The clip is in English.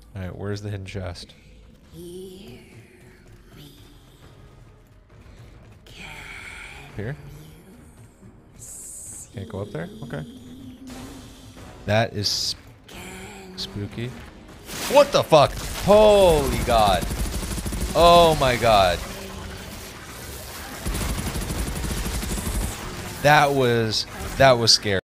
Alright, where's the hidden chest? Here? Can't go up there? Okay. That is spooky. What the fuck? Holy god. Oh my god. That was scary.